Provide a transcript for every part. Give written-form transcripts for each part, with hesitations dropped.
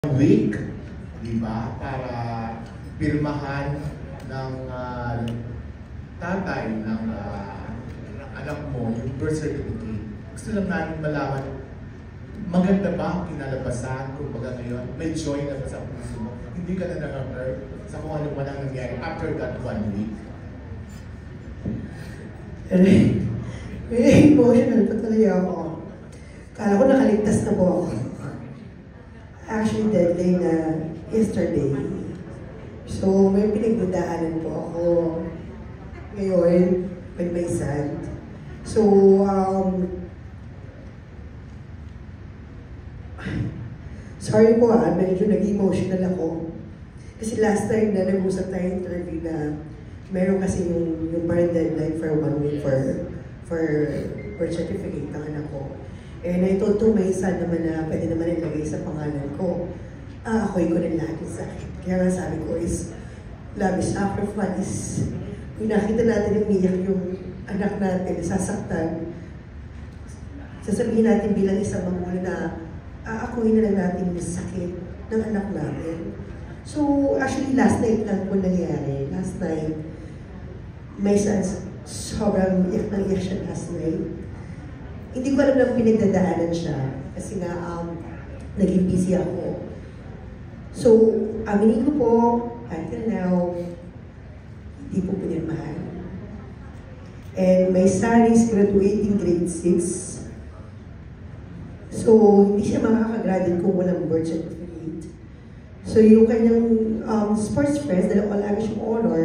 week, di ba? Para pirmahan ng tatay ng anak mo yung birth certificate. Gusto lang namin malaman, maganda ba ang kinalabasan kung baga ngayon? May joy na ba sa puso mo? Hindi ka na nang-hurt sa kung ano man ang nangyari after that 1 week? Very emotional pa talaga ako. Kala ko nakaligtas na po ako. Actually, deadline na yesterday. So, may pinagdadaanan po ako ngayon with my son. So, sorry po medyo nag-emotional ako. Kasi last time na nag-usap tayo interview na meron kasi yung parang deadline for 1 week for certificate ng anak ko. And I told to my son naman na pwede naman ilagay sa pangalan ko. Ako'y ko na lahat yung sakit. Kaya nga sabi ko is, love is sacrifice. Kung nakita natin umiyak yung anak natin, sasaktan, sasabihin natin bilang isang magulang na aakuin na lang natin yung sakit ng anak natin. So, actually, last night lang po nangyari. Last night, my son, sobrang iyak na iyak siya last night. Hindi ko alam na pinagdadaanan siya kasi nga naging busy ako. So, aminin ko po, until now, hindi po pinirmahan. And my son is graduating grade 6. So, hindi siya makakagraduate kung walang birth certificate. So, yung kanyang sports friends, dahil wala siyang honor,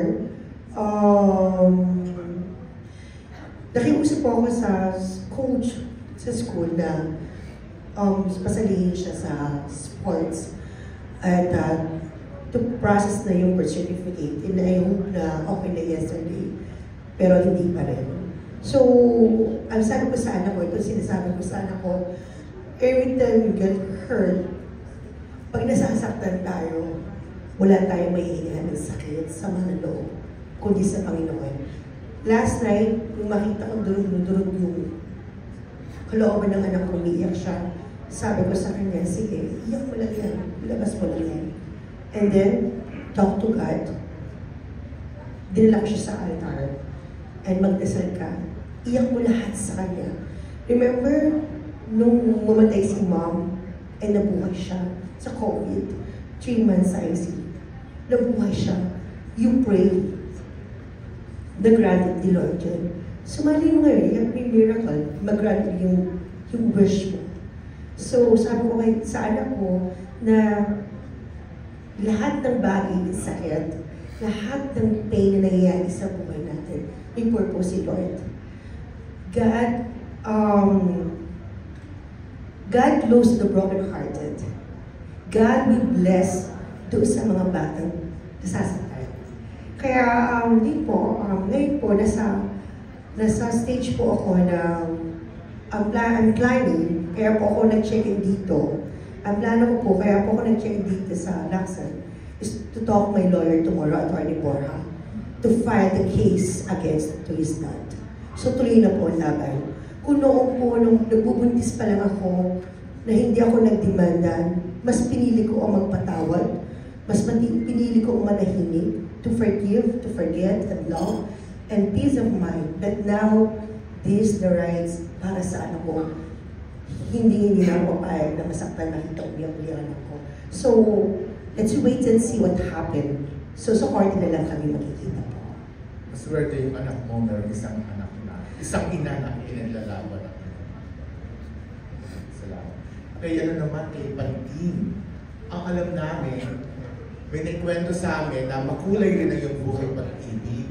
nakiusap po ako sa coach sa school na pasalihin siya sa sports at to process na yung birth certificate. And I hope na okay na yesterday, pero hindi pa rin. So, ang sabi ko sa anak ko, ito sinasabi ko sa anak ko, every time you get hurt, pag nasasaktan tayo, wala tayong maihingahan ng sakit sa mga loob, kundi sa Panginoon. Last night, nung makita ko durog yung kalooban ng anak ko, umiiyak siya. Sabi ko sa kanya, sige, iyak mo lang yan, labas mo lang yan. And then, talk to God. Dinala ko siya sa altar. And magdasal ka. Iyak mo lahat sa kanya. Remember, nung mamatay si mom, ay nabuhay siya sa COVID. 3 months sa ICU. Nabuhay siya. You pray. Nag-granted ni Lord yun. Sumali mo ngayon, yung miracle, mag-grant yung wish mo. So, sabi ko sa anak ko na lahat ng bagay ng sakit, lahat ng pain na nangyayari sa buhay natin, may purpose si Lord. God loves the broken-hearted. God will bless doon sa mga batang nasasaktan. Kaya ngayon po, nasa stage po ako na I'm planning, kaya po ako nag-check-in dito. Ang plano ko po, kaya po ako nag-check-in dito sa Lacson, is to talk my lawyer tomorrow, Attorney Borja, to file the case against to his dad. So tuloy na po ang laban. Kung noong po, nung nagbubuntis pa lang ako, na hindi ako nagdemanda, mas pinili ko ang magpatawad, mas pinili ko ang manahimik, to forgive, to forget, and love, and peace of mind. But now, this the rights para sa anak ko. Hindi na ako papayag na masaktan na kita umiyak-uyak anak ko. So, let's wait and see what happened. So, sa korte na lang kami makikita po. Maswerte yung anak mo, meron isang anak na, isang ina na pinaglalaban ng ina. Salamat. Kaya naman kay Pantin, ang alam namin, may nagkwento sa amin na makulay rin ang iyong buhay pag-ibig.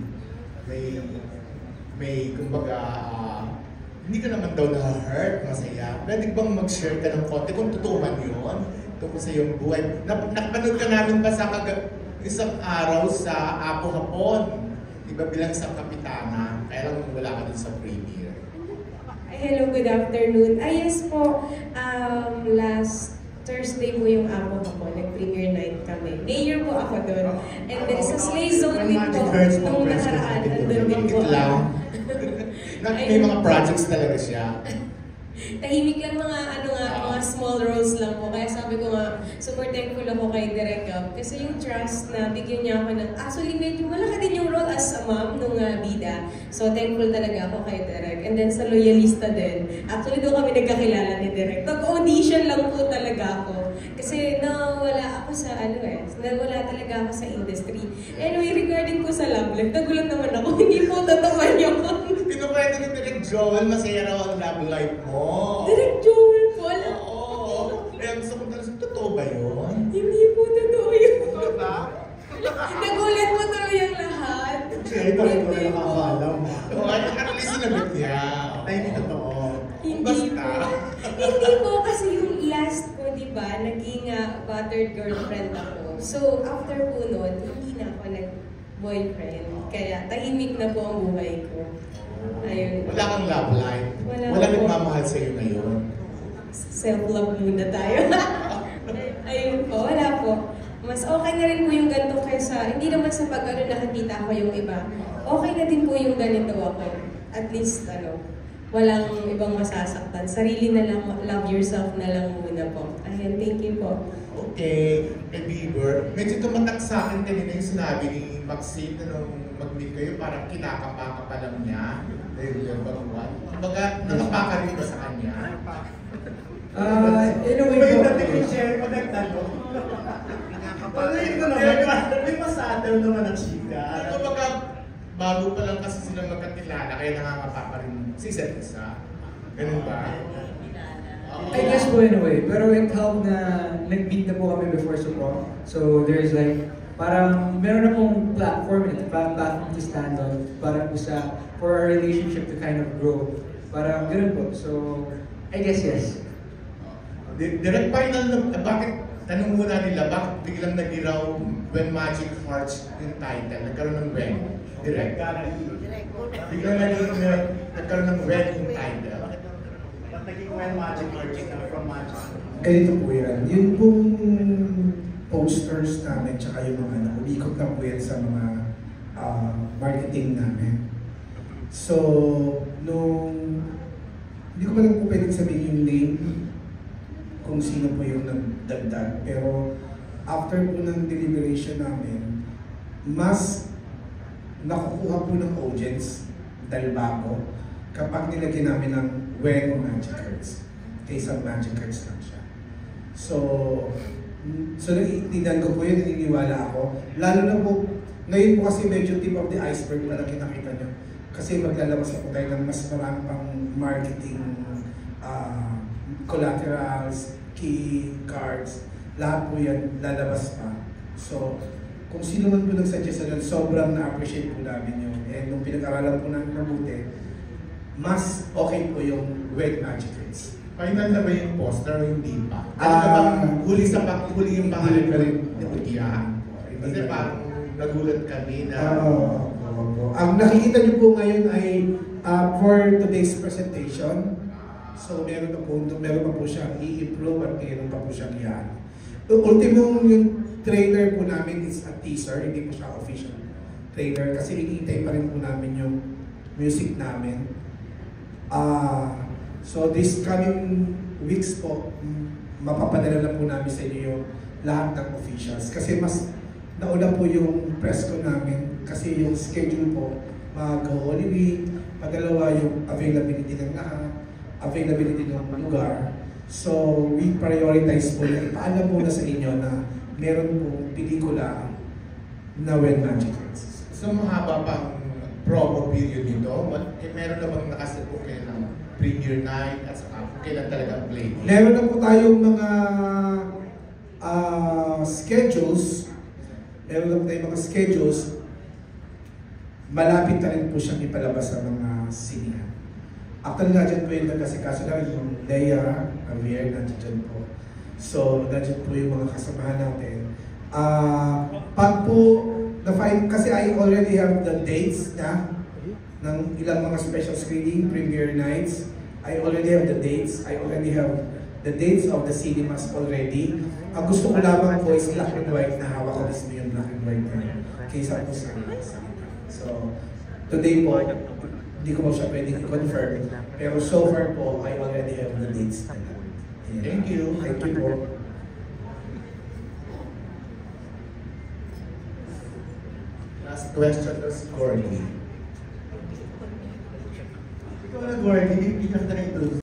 May kumbaga, hindi ka naman daw na-hurt, masaya. Pwede bang mag-share ka ng konti kung totoo man yun? Tungkol sa iyong buhay. Napanood ka namin pa sa isang araw sa Apo Hapon. Diba bilang isang kapitana, kaya lang wala ka dun sa premiere. Hello, good afternoon. Yes po, last Thursday po yung Apo Hapon, nag-premiere night kami. Mayor po ako doon. And then sa Slay Zone din po, nung nakaraan, nandun din po ako. May mga projects talaga siya. tahimik lang mga small roles lang po. Kaya sabi ko nga, super thankful ako kay Direk Gab. Kasi yung trust na bigyan niya ako ng, actually medyo malaki din yung role as a mom nung bida. So thankful talaga ako kay Direk. And then sa Loyalista din, actually doon kami nagkakilala ni Direk. Nag-audition lang po talaga ako. Kasi nawala ako sa nawala talaga ako sa industry. Anyway, regarding po sa Love Life, nagulat naman ako, hindi po totoo yun. Pinukwento ni Direk Joel, masaya raw ang love life mo. Direk Joel po, alam mo. Oo. Kaya gusto ko talagang, totoo ba yun? Hindi po totoo yun. Totoo ba? Nagulat mo tuloy ang lahat. Actually, ito rin ko na nakakalam. Oo, at least sinagot niya. Ay, hindi totoo. Hindi Basta. po. Hindi po kasi yung last ko, di ba, naging battered girlfriend ako. So, after po nun, hindi na ako nag-boyfriend. Kaya tahimik na po ang buhay ko. Ayun. Wala kang love life. Wala Wala po. nagmamahal sa'yo ngayon. Self-love muna tayo. Ayun po, wala po. Mas okay na rin po yung ganito kaysa, hindi naman sa pag-ano nakikita ko yung iba. Okay na din po yung ganito ako. At least, walang ibang masasaktan. Sarili na lang, love yourself na lang muna po. Ayun, thank you po. Okay, kay Bieber. Medyo tumatak sa akin kanina yung sinabi ni Maxine na nung mag-meet kayo, parang kinakapa ka pa lang niya. Dahil yung baruan. Kumbaga, nakapaka rin ba sa kanya? In a way, may dating yung share ko nagtanong. Hindi ko naman, may masadal naman ang chika. Kumbaga, bago pa lang kasi sila magkakilala, kaya nakakapa pa rin sa isa't isa. Ganun ba? I guess po in a way, pero it helped na nag-meet na po kami before sa prom. So there's like, parang meron na pong platform to stand on para po for our relationship to kind of grow. Parang ganun po. So, I guess yes. Direct final na, bakit, tanong muna nila, bakit biglang nag-iraw When Magic Hearts yung title? Nagkaroon ng when? Direct. Biglang nagkaroon ng when yung title. Ba't naging When Magic Hearts na from Magic? Ganito po yan. Yun pong posters namin, tsaka yung mga umikot na po yan sa mga marketing namin. So, hindi ko man po pwedeng sabihin yung name kung sino po yung nagdagdag. Pero after po ng deliberation namin, mas nakukuha po ng audience dahil bago kapag nilagyan namin ng When Magic Hearts kaysa Magic Hearts lang siya. So naiintindihan ko po yun, naniniwala ako. Lalo na po, ngayon po kasi medyo tip of the iceberg na nakita nyo. Kasi maglalabas po tayo ng mas marami pang marketing collaterals, key cards, lahat po yan lalabas pa. So, kung sino man po nagsuggest na sobrang na-appreciate po namin yun. And nung pinag-aralan po namin mabuti, mas okay po yung When Magic Hearts. Final na ba yung poster o hindi pa? Huli yung pangalan ka rin ni Udia. Kasi parang nagulat kami na... Ang nakikita niyo po ngayon ay for today's presentation. So meron pa po siyang i-improve at meron pa po siyang i-add. Ultimong yung trailer po namin is a teaser, hindi po siya official trailer kasi hinihintay pa rin po namin yung music namin. So this coming weeks po, mapapadala na po namin sa inyo yung lahat ng officials. Kasi mas nauna po yung press ko namin kasi yung schedule po, mag-Holy Week, pagdalawa yung availability ng lahat, availability ng lugar. So we prioritize po na ipaalam muna sa inyo na meron pong pelikula na When Magic Hearts. So mahaba pang promo period nito? Meron na bang nakaset po kayo ng premiere night at saka kailan talaga play? Meron na po tayong mga schedules. Meron na po tayong mga schedules. Malapit na rin po siyang ipalabas sa mga sinihan. Actually, nandiyan po yung nagkasikaso na yung Leia, Javier, nandiyan po. So, nandiyan po yung mga kasamahan natin. Pag po, kasi I already have the dates na ng ilang mga special screening, premiere nights. I already have the dates. I already have the dates of the cinemas already. Ang gusto ko lamang po is black and white na hawak ko mismo yung black and white na kaysa po sa cinema. So, today po, hindi ko pa siya pwedeng i-confirm. Pero so far po, I already have the dates na lang. Ayan. Thank you. Thank you po. Last question was Gordy. Ikaw na, Gordy, hindi ka na introduce.